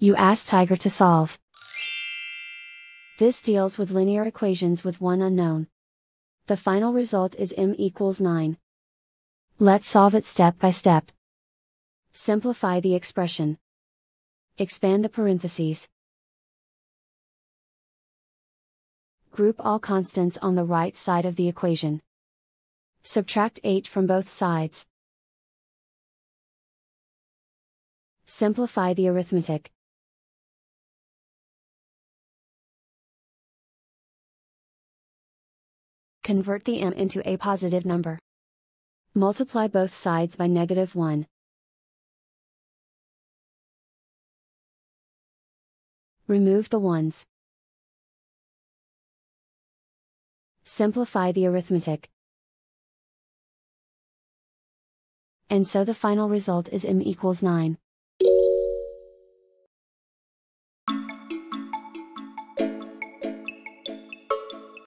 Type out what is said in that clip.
You ask Tiger to solve. This deals with linear equations with one unknown. The final result is m equals 9. Let's solve it step by step. Simplify the expression. Expand the parentheses. Group all constants on the right side of the equation. Subtract 8 from both sides. Simplify the arithmetic. Convert the m into a positive number. Multiply both sides by -1. Remove the ones. Simplify the arithmetic. And so the final result is m equals 9.